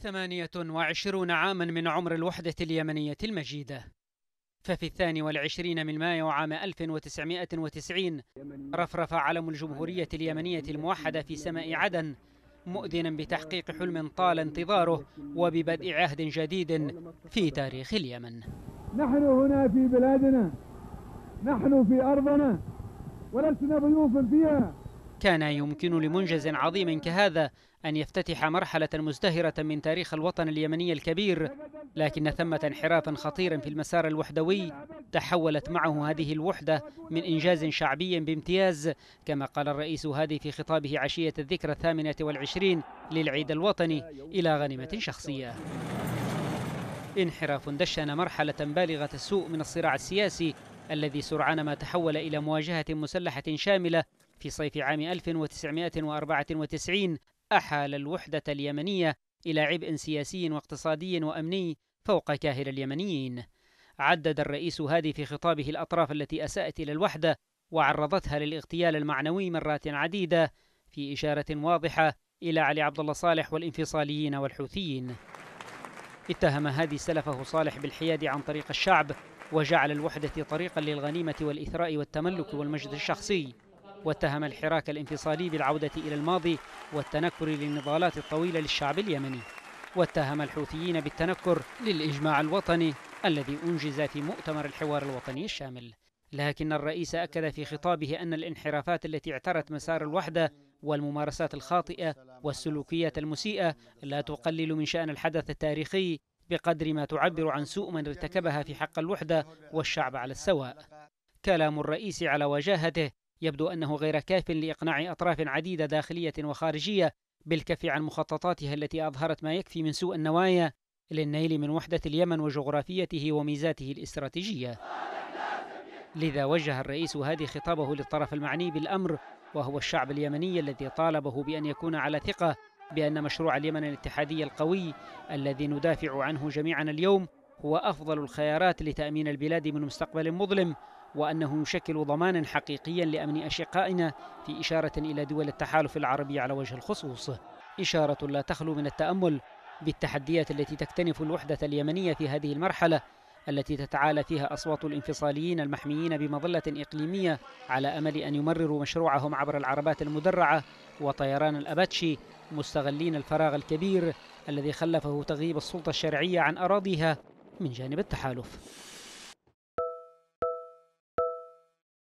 28 عاما من عمر الوحدة اليمنية المجيدة. ففي 22 من مايو عام 1990 رفرف علم الجمهورية اليمنية الموحدة في سماء عدن، مؤذنا بتحقيق حلم طال انتظاره وببدء عهد جديد في تاريخ اليمن. نحن هنا في بلادنا، نحن في أرضنا ولسنا ضيوفا فيها. كان يمكن لمنجز عظيم كهذا أن يفتتح مرحلة مزدهرة من تاريخ الوطن اليمني الكبير، لكن ثمة انحرافا خطيرا في المسار الوحدوي تحولت معه هذه الوحدة من إنجاز شعبي بامتياز، كما قال الرئيس هادي في خطابه عشية الذكرى 28 للعيد الوطني، إلى غنيمة شخصية. انحراف دشن مرحلة بالغة السوء من الصراع السياسي الذي سرعان ما تحول إلى مواجهة مسلحة شاملة في صيف عام 1994 أحال الوحدة اليمنية إلى عبء سياسي واقتصادي وأمني فوق كاهل اليمنيين. عدد الرئيس هادي في خطابه الأطراف التي أساءت إلى الوحدة وعرضتها للاغتيال المعنوي مرات عديدة، في إشارة واضحة إلى علي عبد الله صالح والانفصاليين والحوثيين. اتهم هادي سلفه صالح بالحياد عن طريق الشعب، وجعل الوحدة طريقا للغنيمة والإثراء والتملك والمجد الشخصي، واتهم الحراك الانفصالي بالعودة إلى الماضي والتنكر للنضالات الطويلة للشعب اليمني، واتهم الحوثيين بالتنكر للإجماع الوطني الذي أنجز في مؤتمر الحوار الوطني الشامل. لكن الرئيس أكد في خطابه أن الانحرافات التي اعترت مسار الوحدة والممارسات الخاطئة والسلوكيات المسيئة لا تقلل من شأن الحدث التاريخي بقدر ما تعبر عن سوء من ارتكبها في حق الوحدة والشعب على السواء. كلام الرئيس على وجاهته يبدو أنه غير كاف لإقناع أطراف عديدة داخلية وخارجية بالكف عن مخططاتها التي أظهرت ما يكفي من سوء النوايا للنيل من وحدة اليمن وجغرافيته وميزاته الاستراتيجية. لذا وجه الرئيس هادي خطابه للطرف المعني بالأمر، وهو الشعب اليمني الذي طالبه بأن يكون على ثقة بأن مشروع اليمن الاتحادي القوي الذي ندافع عنه جميعا اليوم هو أفضل الخيارات لتأمين البلاد من مستقبل مظلم، وأنه يشكل ضمانا حقيقيا لأمن أشقائنا، في إشارة إلى دول التحالف العربي على وجه الخصوص. إشارة لا تخلو من التأمل بالتحديات التي تكتنف الوحدة اليمنية في هذه المرحلة التي تتعالى فيها أصوات الانفصاليين المحميين بمظلة إقليمية على أمل أن يمرروا مشروعهم عبر العربات المدرعة وطيران الأباتشي، مستغلين الفراغ الكبير الذي خلفه تغييب السلطة الشرعية عن أراضيها من جانب التحالف.